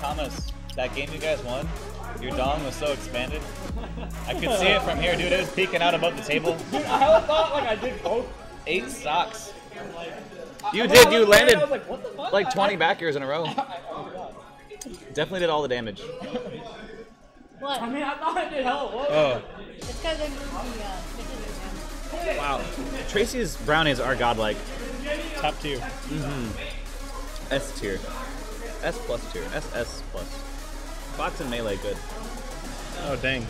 Thomas, that game you guys won, your dong was so expanded. I could see it from here, dude. It was peeking out above the table. Dude, I thought like I did both. 8 stocks. You did. You landed I was like, what the fuck? like 20 back airs in a row. Definitely did all the damage. What? I mean, I thought I did hell. What? Oh, It's because I moved the stickers around. Wow. Tracy's brownies are godlike. top tier. S tier. S plus tier. SS plus. Fox and Melee good. Oh, dang.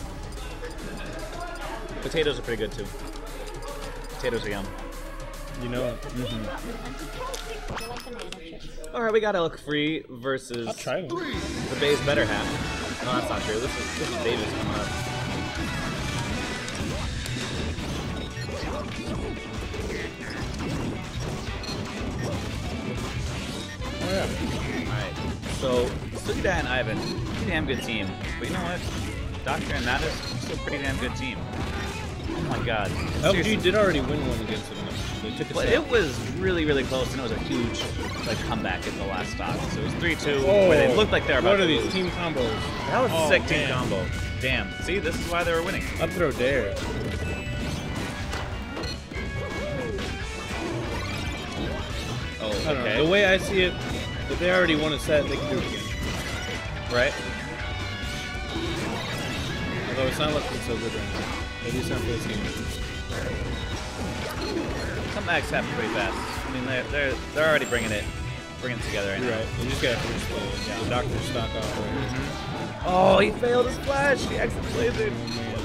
Potatoes are pretty good too. Potatoes are yum. You know it. I like banana chips. Alright, we got Elk Free versus I'll try one. the Bay's better half. No, that's not true. This is Davis coming up. Oh, yeah. Alright. So, Sugida and Ivan, pretty damn good team. But you know what? Doctor and Mattis, still a pretty damn good team. Oh my god. LG Seriously. did already win one against them. They took a But set. it was really, really close, and it was a huge comeback in the last stock. So it was 3-2, Oh, where they looked like they were about what are to these lose. team combos? That was Oh, a sick team man. combo. Damn. See, this is why they were winning. Up throw dare. Oh, I don't know. okay. The way I see it, if they already won a set, they can do it again. Right? Although it's not looking so good right now. At least not for this game. Comebacks happen pretty fast. I mean, they're already bringing it together right You're now. right. You just gotta finish the doctor stock off. Right? Oh, he failed his flash. He accidentally lasered.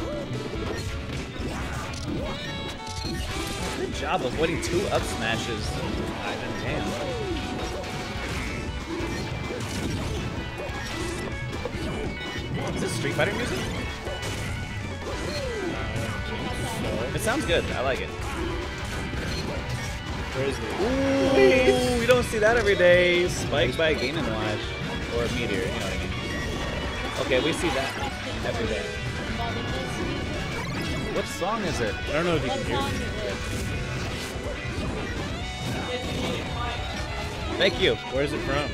Good job avoiding 2 up smashes. Ivan, damn. Is this Street Fighter music? It sounds good. I like it. Where is it? Ooh, you don't see that every day. Spiked by Game & Watch. Or Meteor, you know what I mean. Okay, we see that every day. What song is it? I don't know if you What can hear song it. is it? Thank you. Where's it from?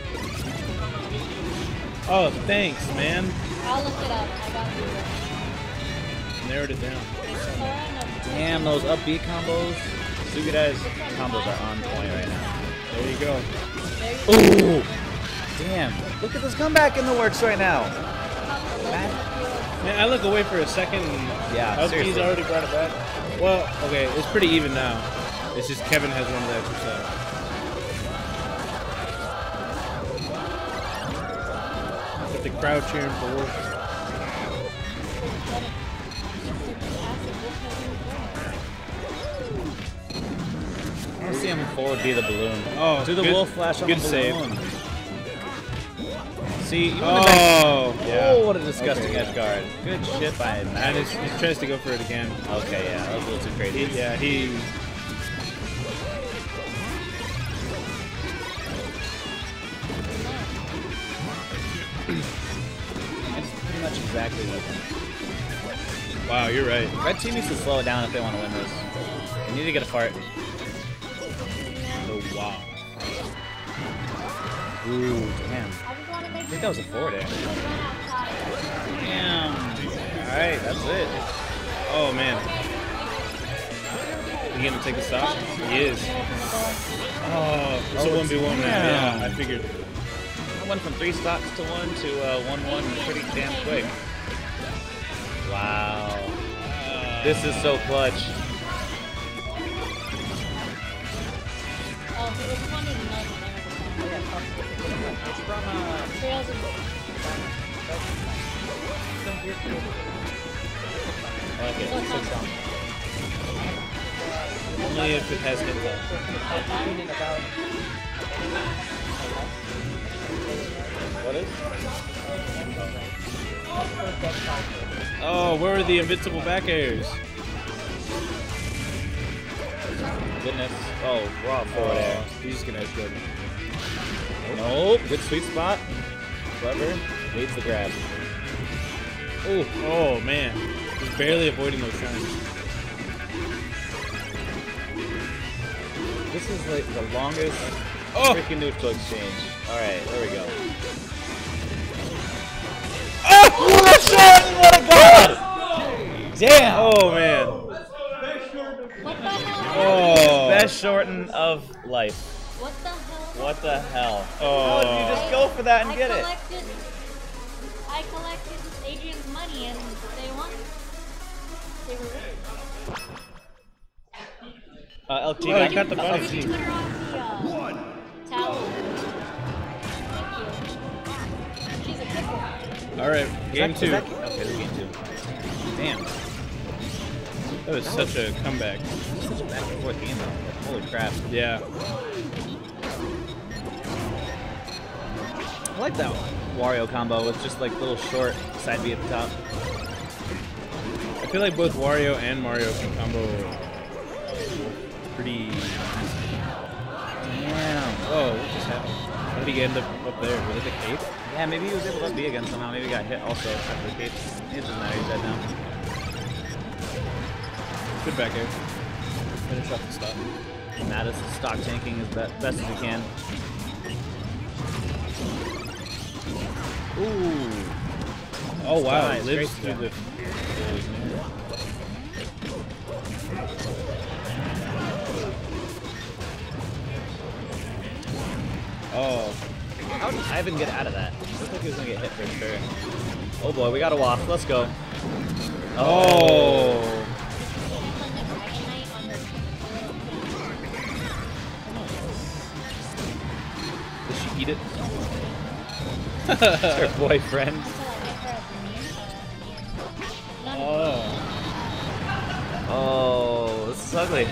Oh, thanks, man. I'll look it up. I got you. Narrowed it down. Damn, those upbeat combos. Sugida's combos are on point right now. There you go. Ooh! Damn, look at this comeback in the works right now. Man, I look away for a second and Yeah, LG's seriously. already brought it back. Well, okay, it's pretty even now. It's just Kevin has one of the extra sets. With the crowd cheering for Wolf. I want to see him forward be the balloon. Oh, Do the good- wolf flash on good the save. balloon. See, you wouldn't have Oh, been- yeah. Oh, what a disgusting Okay. edge guard. Good shit by And Matt. he tries to go for it again. Okay, yeah, that was a little too crazy. Yeah, he. It's pretty much exactly like Wow, you're right. Red team needs to slow it down if they want to win this. They need to get a fart. Oh, wow. Ooh, damn. I just want to make I think that was a forward air. sure. Damn. Alright, that's it. Oh, man. You gonna take a stop? He is. Oh, it's a 1v1 now. yeah. Yeah, I figured. I went from 3 stocks to 1 to 1-1 pretty damn quick. Wow. This is so clutch. Oh, he was wanting to know the name of the song. It's from Trails of I like it. So It's a good song. Only if it has hit that. What is? Oh, where are the invincible back airs? Goodness. Oh, raw forward air. He's just gonna edge guard. Nope. Good sweet spot. Clever. Leads the grab. Oh, oh man. He's barely avoiding those turns. This is like the longest Oh! freaking neutral exchange. Alright, there we go. god! Damn! Oh man. What the hell? Oh. Best shorten of life. What the hell? What the hell? Oh. How did you just go for that and I get it? collected Adrian's money and they won. They were rich. LT, Oh, I got the bottom Did you seat. put her on the towel? Thank you. She's a cripple. All right, game two. Okay, this is game 2. Damn. That was such a comeback. Such a back and forth game though. Holy crap. Yeah. I like that Wario combo with just like little short side B at the top. I feel like both Wario and Mario can combo pretty. Damn. Oh, what just happened? How did he end up there? Was it the cape? Yeah, maybe he was able to B again somehow. Maybe he got hit also after the cape. It doesn't matter, he's dead now. Good back air. Finish off the stop. Mattis is stock tanking as best as he can. Ooh. Oh wow, Nice, lives great through stuff. Oh, How did Ivan get out of that? It looked like he was gonna get hit for sure. Oh boy, we got a waft. Let's go. oh. Did she eat it? Her boyfriend. Oh. Oh, this is ugly.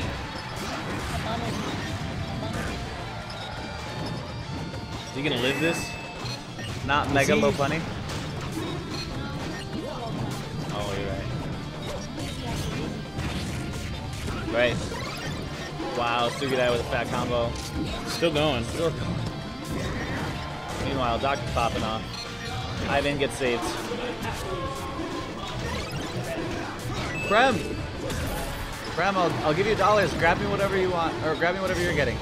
Is he gonna live this? Not mega he- low bunny. Oh, you're Right. right. Wow, Sugidai with a fat combo. Still going. Still going. Meanwhile, Doctor's popping off. Ivan gets saved. Prem! Prem, I'll give you $. Grab me whatever you want, or grab me whatever you're getting.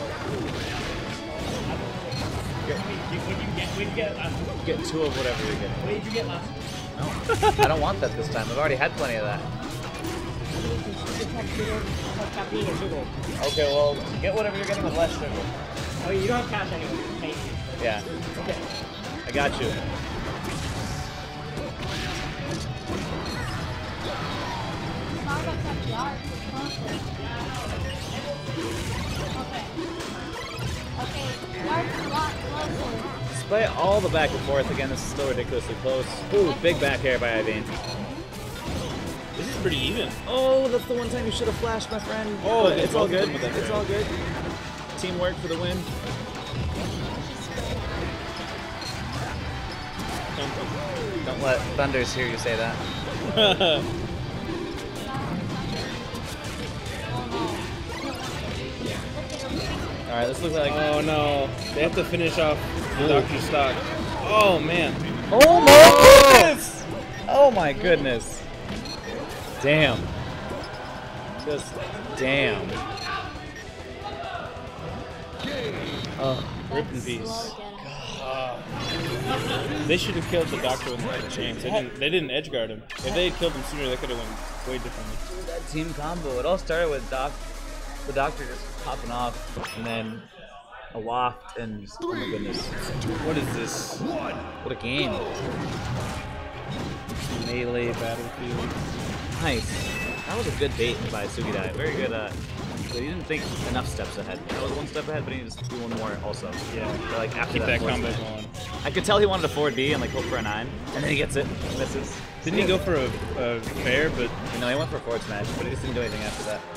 What did you get last week? Get 2 of whatever you're getting. What did you get last week? No, I don't want that this time. I've already had plenty of that. Caffeine or sugar? Okay, well, get whatever you're getting with less sugar. Oh, you don't have cash anyway. Thank you. Yeah, Okay. I got you. Starbucks at the art. Okay, Yards a lot closer. Despite all the back and forth, again, this is still ridiculously close. Ooh, big back air by Ivan. This is pretty even. Oh, that's the one time you should have flashed, my friend. Oh, But they it's all both good. did with that It's grab. all good. Teamwork for the win. Don't let Thunders hear you say that. All right, this looks like. Oh no, they have to finish off the Dr. Stock. Oh man. Oh my goodness! Oh my goodness! Damn. Just damn. Rip in peace. They should have killed the Doctor when they had a chance. They didn't edge guard him. If they had killed him sooner, they could have went way differently. That team combo. It all started with the Doctor just popping off, and then a waft, and just, oh my goodness, What is this? what a game! Melee battlefield. Nice. That was a good bait by Sugidai. Very good. So he didn't think enough steps ahead. That was one step ahead, but he needed to do one more also. Yeah. But like after Keep that forward combo smash. going. I could tell he wanted a forward B and like hope for a 9, and then he gets it, misses. Didn't he go for a fair? But You know, he went for a forward smash, but he just didn't do anything after that.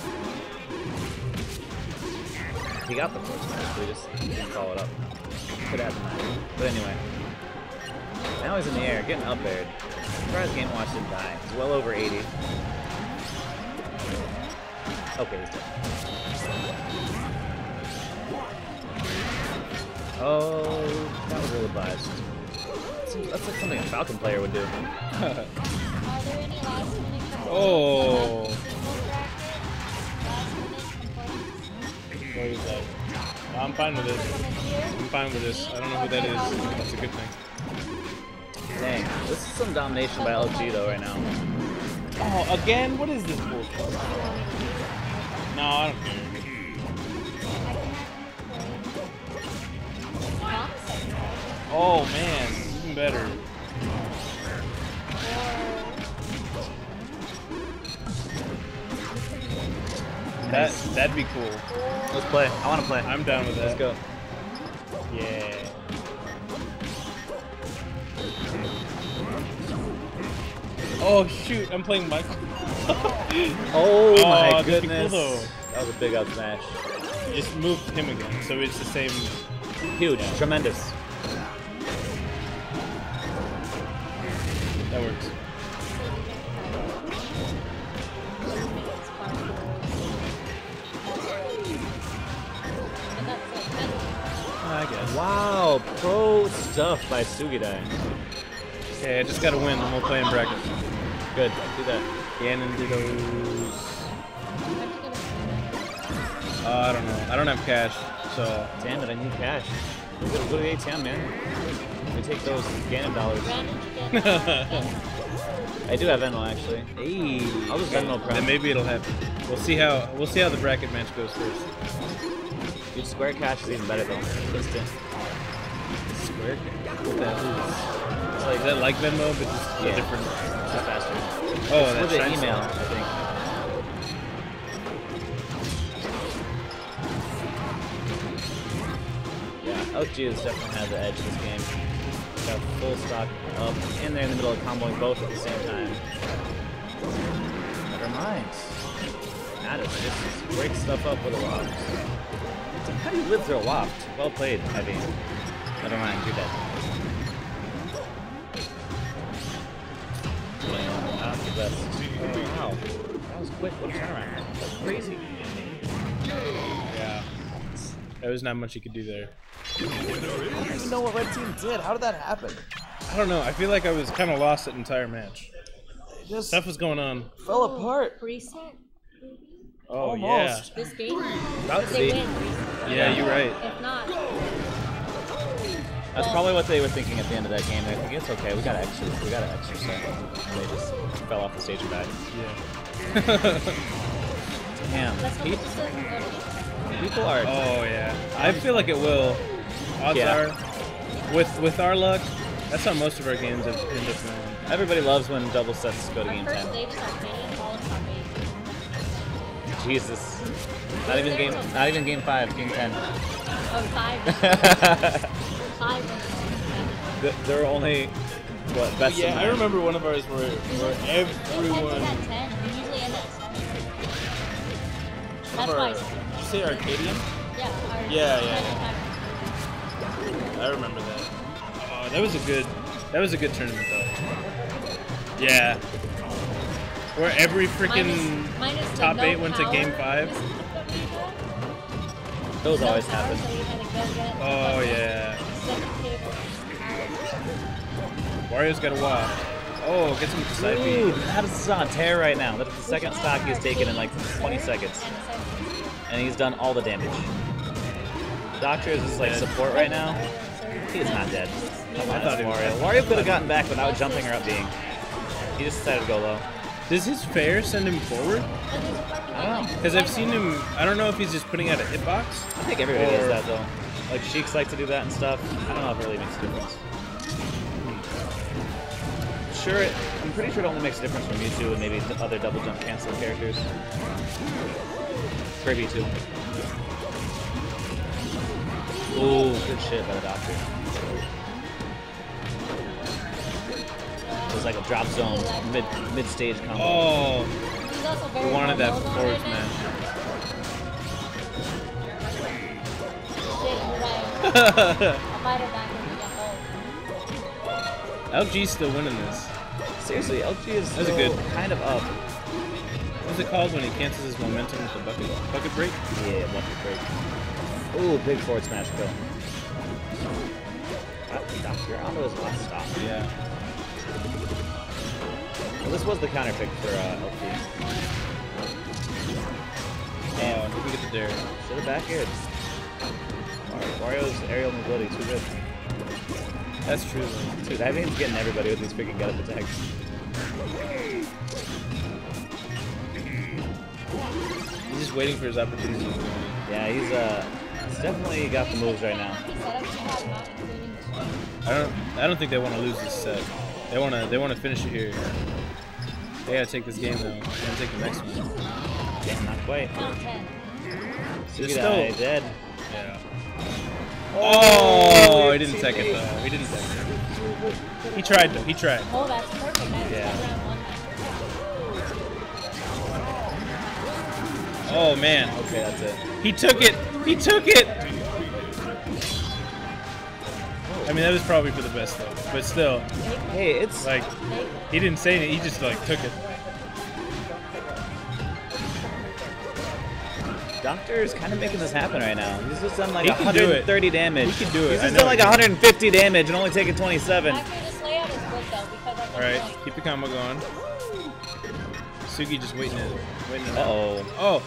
He got the forward smash, but he just didn't follow it up. Could have had the 9. But anyway. Now he's in the air, getting up aired. Surprised Game Watch didn't die. He's well over 80. Okay, he's dead. Oh, that was really biased. That's like something a Falcon player would do. Are there any last minute questions? oh, Last minute questions? what is that? No, I'm fine with it. I'm fine with this. I don't know who that is. That's a good thing. Dang, this is some domination by LG though right now. Oh, again? What is this bullshit? No, I don't care. Oh man, even better. That'd be cool. Let's play. I want to play. I'm down with that. Let's go. Yeah. Oh shoot, I'm playing Michael. Oh my that'd be goodness. cool, though. That was a big up smash. Just moved him again, so it's the same. Huge. Tremendous. That works. I guess. Wow. Pro stuff by Sugidai. Okay, I just gotta win, and we'll play in brackets. Good. Do that. Ganon did those. I don't know. I don't have cash, so. Damn it, I need cash. Go to the ATM, man. We take those Ganon dollars. I do have Venmo actually. Hey. I'll just Venmo Prime. Then maybe it'll happen. We'll see how the bracket match goes first. Dude, Square Cash is even better though. Instant. Square cash. What the hell It's is that like Venmo, but just Yeah. different? It's faster. Oh, With that's the Shine email, Star. I think. Yeah, LG has definitely had the edge this game. Got full stock up, and they're in the middle of comboing both at the same time. Never mind. Addis just breaks stuff up with a loft. How do you live through a loft? Well played, Heavy. Never mind, you're dead. Not the best. Oh, wow. That was quick. What a turnaround. That's crazy. Yeah. There was not much you could do there. I don't even know what Red Team did. How did that happen? I don't know. I feel like I was kind of lost that entire match. It just Stuff was going on. fell apart. Reset. Oh Almost. This game. About If to they see. win, reset. yeah. Yeah, you're right. If not, That's probably what they were thinking at the end of that game. They're thinking, it's okay, we got extra set. And they just fell off the stage and died. Yeah. Damn. let's hope Pe- this doesn't go to People are. Oh yeah. I feel like it will. Odds Yeah. are, with our luck, that's how most of our games have ended up going. Everybody loves when double sets go to our game first 10. stage is Arcadian, all in top 8. Jesus. Not even game 5, game 10. Oh, 5. 5. There were only what best of Yeah, I nine. remember one of ours where We everyone. at 10. We usually end at 7. That's why. Did you say Arcadian? Yeah. our- Yeah. I remember that. Oh, that was a good tournament though. Yeah. Where every freaking minus the top no 8 went to power game 5. that we had. Those No always power, happen. so we had to go get Oh yeah. second table. Wario's got a waft. Oh, gets him with the side Ooh, B. how does this on tear right now? That's the second stock he's taken in like 20 seconds. And he's done all the damage. Doctor is just like support right now. He is not dead. Come on, I thought that's he was Wario. dead. Wario could have gotten back without jumping or up being. He just decided to go low. Does his fair send him forward? I don't know. Because I've seen him. I don't know if he's just putting out a hitbox. I think everybody does Or- that though. Like Sheiks like to do that and stuff. I don't know if it really makes a difference. Sure, I'm pretty sure it only makes a difference from Mewtwo and maybe the other double jump cancel characters. Kirby too. Ooh, good shit by the Doctor. It was like a drop zone mid stage combo. Oh, He's also very we wanted that vulnerable forward right now. smash. Shit, you're right. I might have back into the hole. LG's still winning this. Seriously, LG is That's a still good- kind of up. What's it called when he cancels his momentum with the bucket break? Yeah, bucket break. Ooh, big forward smash kill. Doctor Aldo is last stop. Yeah. Well, this was the counter pick for LP. Oh, didn't get the dare. Should have back aired. Wario's aerial mobility too good. That's true. Dude, Ivane's getting everybody with these freaking get up attacks. He's just waiting for his opportunity. Yeah, he's definitely got the moves right now. He set up to have not including the strike. I don't think they want to lose this set. They want to finish it here. They gotta take this game though. They gotta take the next one. Damn, not quite. Count 10. Just Sugidai dead. Yeah. Oh, he didn't take it though. He didn't take it. He tried though. He tried. Oh, that's perfect. That's Yeah. round one. Oh man. Okay, that's it. He took it. He took it. I mean, that was probably for the best though. But still, Hey, it's like, he didn't say anything. He just like took it. Doctor is kind of making this happen right now. He's just done like He can do it. 130 damage. He can do it. He's I just know done like he can. 150 damage and only taking 27. Actually, this layout is good though because I can All right, like, keep the combo going. Sugi just waiting it. Uh-oh. Oh.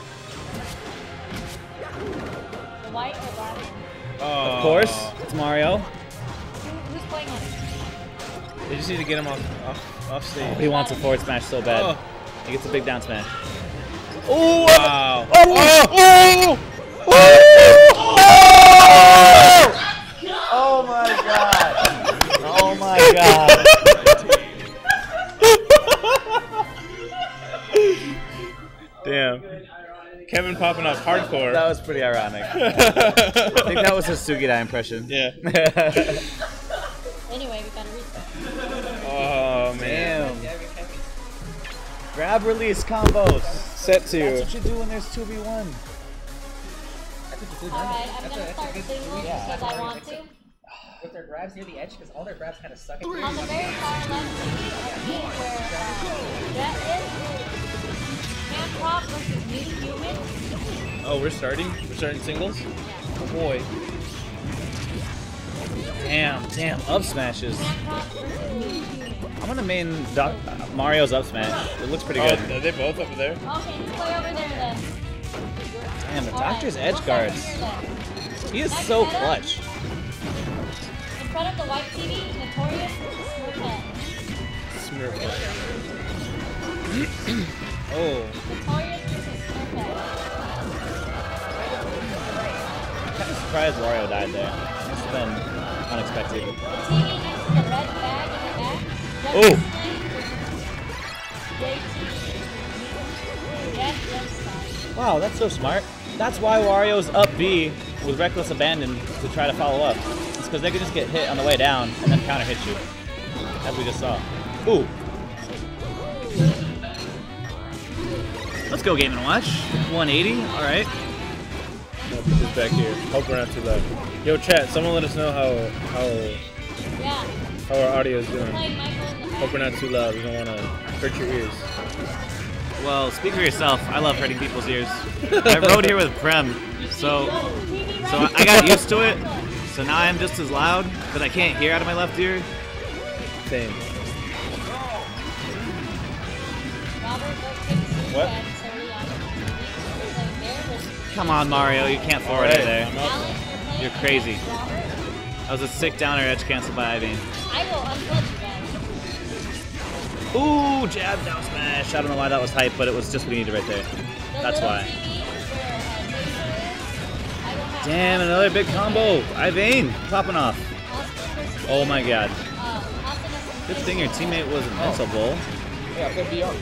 the white or black. Oh. Of course, it's Mario. Who's playing on it? They just need to get him off stage. He wants a forward smash so bad. Oh. He gets a big down smash. Oh! Wow. Oh my god! Oh my god! Damn. Kevin popping off hardcore. That was pretty ironic. I think that was his Sugidai impression. Yeah. Anyway, we gotta reset. Oh man. Damn. Grab release combos. Set That's two. what you do when there's 2v1. Alright, I'm gonna start singles because I want to. With their grabs near the edge, because all their grabs kind of suck at On the very far left, I see where that is Hancock versus New Human. Oh, we're starting? We're starting singles? Oh boy. Damn, up smashes. Hancock versus New Human. I'm gonna main Mario's up smash. It looks pretty Oh, good. are they both over there? Okay, just play over there then. Damn, the Alright, Doctor's we'll edge start guards. here then. He is Next so setup. clutch. In front of the white TV, Notorious versus Smurfette. Smurf. Oh. Notorious versus Smurfette. I'm kind of surprised Wario died there. Must have been unexpected. The TV next to the red bag in the back. Oh. Red Red side. Wow, that's so smart. That's why Wario's up B with Reckless Abandon to try to follow up. It's because they can just get hit on the way down and then counter hit you. As we just saw. Ooh. Let's go Game & Watch. 180, alright. I'll put this back here. Hope we're not too loud. Yo, chat, someone let us know Yeah, how our audio is doing. playing Michael in the back. Hope we're not too loud. We don't want to hurt your ears. Well, speak for yourself. I love hurting people's ears. I rode here with Prem, so I got used to it. So now I'm just as loud, but I can't hear out of my left ear. Same. Robert goes to the What? and so we on playing there versus Come on, Mario, you can't forward it there. I'm out. Alex, you're playing You're crazy. Robert. That was a sick downer edge cancel by Ivane. I will unplugged you guys. Ooh, jab down smash. I don't know why that was hype, but it was just what we needed right there. The That's little why. TV where Jason is, I will have Damn, another big combo. Ivane popping off. Austin versus Oh my god. Austin versus Good thing your teammate was invincible. Yeah, I'll go beyond.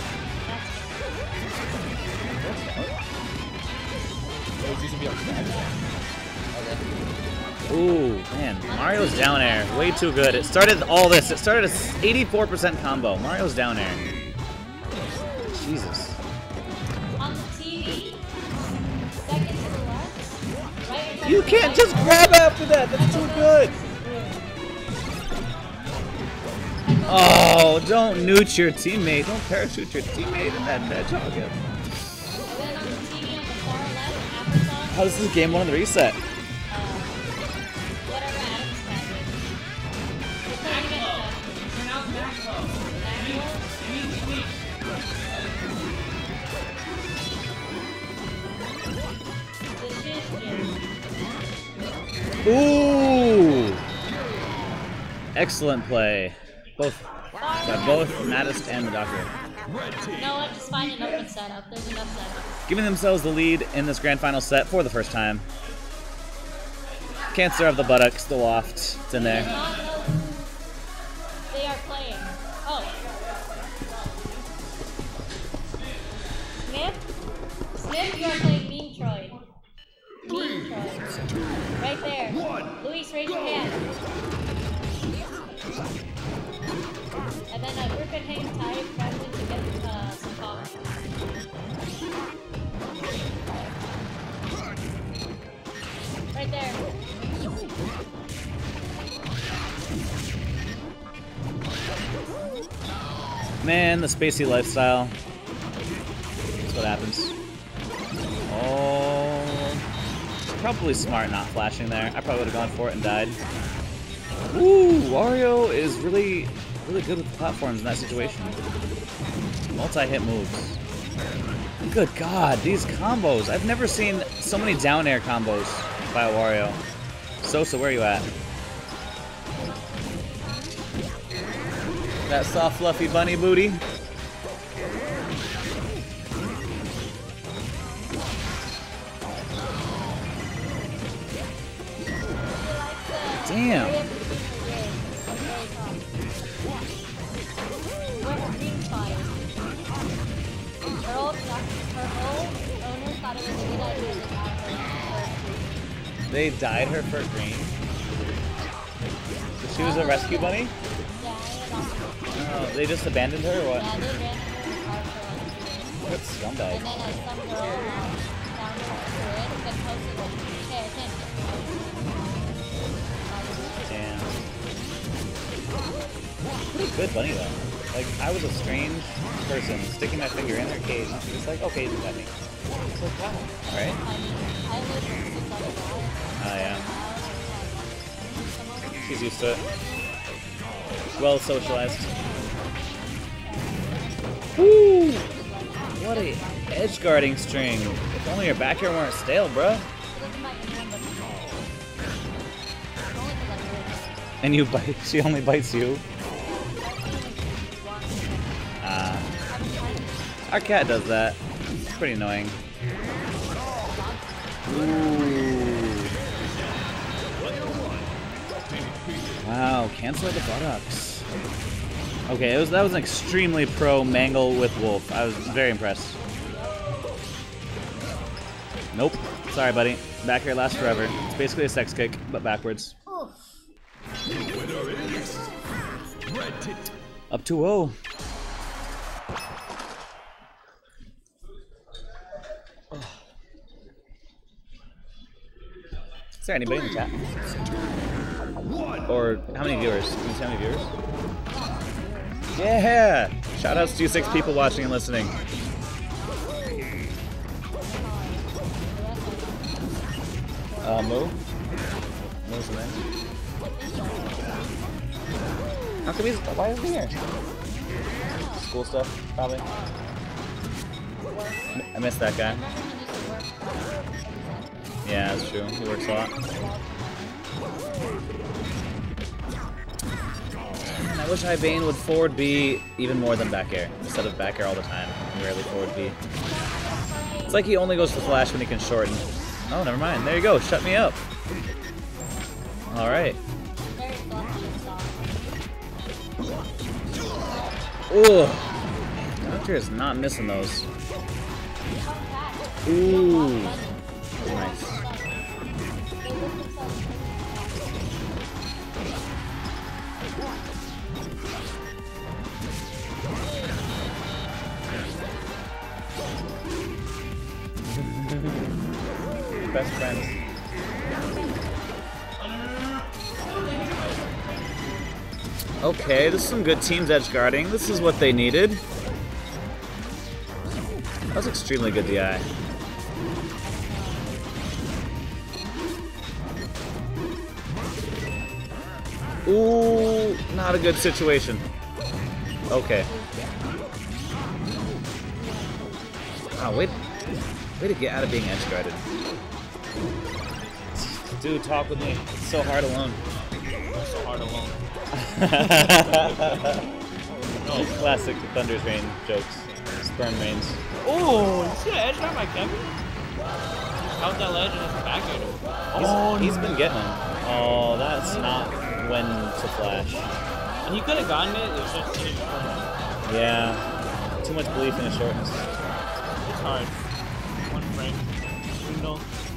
Ooh, man. Mario's down air. Way too good. It started all this. It started a 84% combo. Mario's down air. Jesus. on the TV. Second to the left. Right in front You of the can't light. just grab after that. That's too good. Oh, don't newt your teammate. Don't parachute your teammate in that hedgehog. And then on the TV on the far left, Applesauce. How does this game 1 on the reset? Whatever Adam's got. We're playing against Decision. Ooh. Excellent play. Both Mattis and the Doctor. You know what? Just find an open setup. There's enough setups. Giving themselves the lead in this grand final set for the first time. Cancer of the buttocks, the waft, it's in there. They are playing. Oh. Smith, you are playing Mean Troid. Mean Troid. Right there. Luis, raise your hand. And then Griffin hang tight, Franklin to get some power. Right there. Man, the spacey lifestyle. That's what happens. Oh, probably smart not flashing there. I probably would have gone for it and died. Ooh, Wario is really good with the platforms in that situation. Multi-hit moves. Good God, these combos. I've never seen so many down air combos by a Wario. Sosa, where are you at? That soft, fluffy bunny booty. Damn. They dyed her for green. So she was a rescue bunny? Oh, they just abandoned her or what? Yeah, they abandoned her for What scumbag? And then some girl found her Twitter and posted like, hey, I can't Damn. What a good bunny though. Like, I was a strange person sticking my finger in her cage and she was like, okay, do that me. It's like, wow. Alright? I lived since I was Oh, yeah. She's used to it. Well socialized. Woo! What a edge guarding string. If only your back here weren't stale, bruh. And you bite, she only bites you. Our cat does that. It's pretty annoying. Ooh. Wow, cancel the buttocks. Okay, that was an extremely pro Mangle with Wolf. I was very impressed. Nope. Sorry, buddy. Back here lasts forever. It's basically a sex kick, but backwards. Up 2-0. Is there anybody in the chat? Or how many viewers? Can you see how many viewers? Yeah! Shoutouts to you 6 people watching and listening. Moo? Moo's the name. How come why is he here? School stuff, probably. I missed that guy. Yeah, that's true. He works a lot. I wish Bane would forward B even more than back air, instead of back air all the time, and rarely forward B. It's like he only goes to flash when he can shorten. Oh, never mind. There you go. Shut me up. Alright. Ooh. Doctor is not missing those. Ooh. Nice. Best friends. Okay, this is some good teams edge guarding. This is what they needed. That was extremely good DI. Ooh, not a good situation. Okay. Wow, way to get out of being edge guarded. Dude, talk with me. It's so hard alone. So hard alone. Classic Thunder's Rain jokes. Sperm rains. Oh, you see the edge guard by Kevin? Out that ledge and it's back at him. He's been getting them. Oh, that's not when to flash. And he could have gotten it, it's just he didn't. Yeah. Too much belief in his shortness. It's hard. One frame. Window.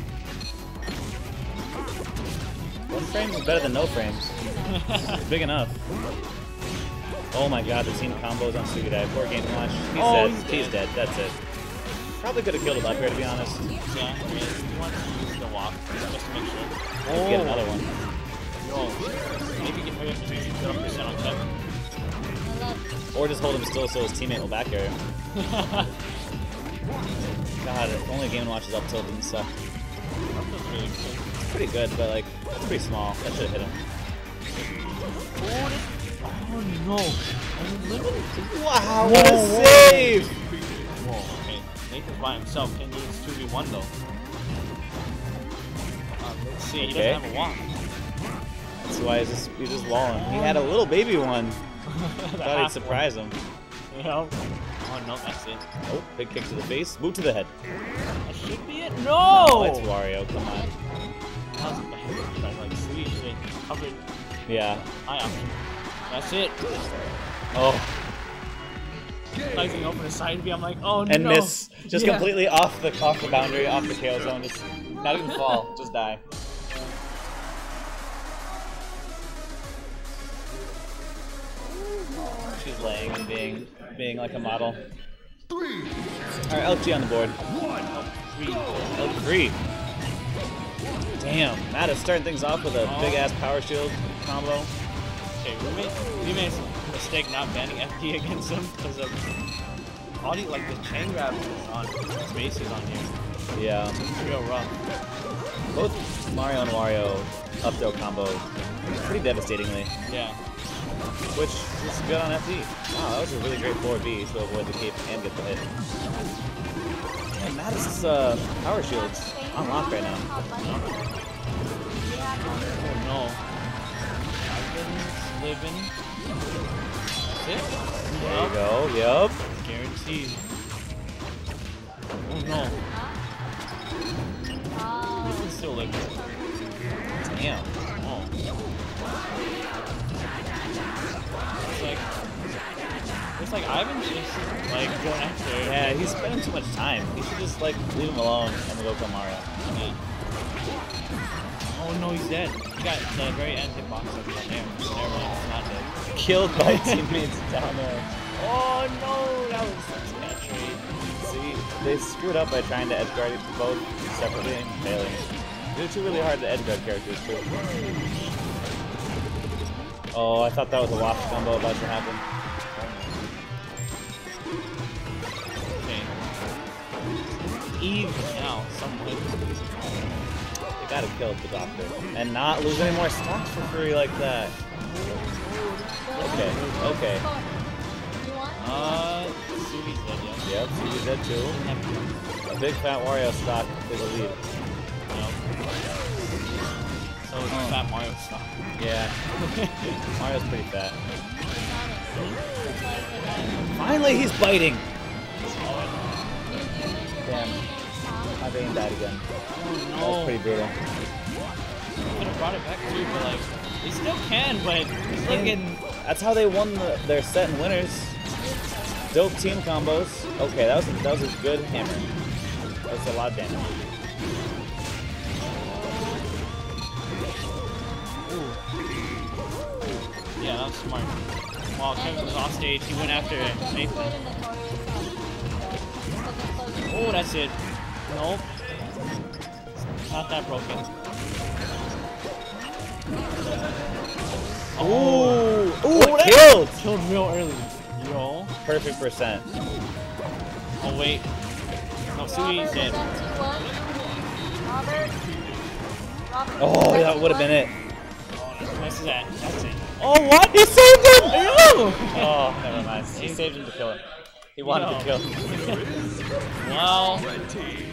One frame is better than no frames. It's big enough. Oh my god, the team combos on Sugidai. Poor game launch. He's dead. That's it. Probably could have killed him up here, to be honest. Yeah, I mean, you want to use the walk just to make sure. Get another one. Yo, maybe get rid of 50% on Kevin. Or just hold him still so his teammate will back air him. God, if only Game & Watch is up tilt didn't suck. That feels really good. It's pretty good, but like, it's pretty small. That should have hit him. Oh no. Wow, what a save! Whoa, okay. Nathan's by himself. Can he use 2v1 though? Let's see, he Okay. doesn't have a walk. That's why he's just walling. He had a little baby one. Thought he'd surprise him. You know? Oh no, that's it. Oh, big kick to the face. Boot to the head. That should be it. Oh, No! it's Wario. Come on. That was bad. Like, sweet. They covered Yeah. eye option. That's it. Oh, Like, he opened a side B, I'm like, oh no. and miss. Just Yeah. completely off the boundary, off the KO zone. Just not even fall. Just die. She's laying and being like a model. Alright, LG on the board. L3. Damn, Matt is starting things off with a big ass power shield combo. Okay, we made a mistake not banning FP against him because of all the, like, the chain grab on spaces on here. Yeah. It's real rough. Both Mario and Wario up throw combo pretty devastatingly, Yeah. which is good on FD. Wow, that was a really great 4B to avoid the cape and get the hit. Man, Mattis' power shield's on lock right now. Oh no. Living. That's it. There you go, yup. Guaranteed. Oh no. He's still living. Damn. Oh. It's like Ivan's just like going after. Yeah, he's spending too much time. He should just like leave him alone and then go kill Mario. Yeah. Oh no, he's dead. He got the very end hitbox of down there. Never mind, he's not dead. Killed by teammates down there. Oh no, that was such a bad trade. See, they screwed up by trying to edgeguard both separately and failing. They're two really hard to edgeguard characters too. Oh, I thought that was a waft combo about to happen. Okay. Eve now, somewhat. They gotta kill the doctor and not lose any more stocks for free like that. Okay, okay. Sui's dead, yeah. Yep, Suzu's dead too. A big fat Wario stock is a lead. So it's Fat Mario stock. Yeah. Mario's pretty fat. Finally, he's biting! Damn. My vein died again. That was pretty brutal. Could have brought it back too, but like, they still can, but it's still getting. That's how they won their set and winners. Dope team combos. Okay, that was a good hammer. That's a lot of damage. Yeah, that was smart. While Kevin was off stage, he went after Nathan. Oh, that's it. Nope. Not that broken. Ooh, that killed! Killed real early. Yo. Perfect percent. Oh, wait. No, Sui's dead. Oh, that would have been it. This is that. That's it. Oh, what? He saved him! Oh, never mind. He saved him to kill him. He wanted to kill him. Well,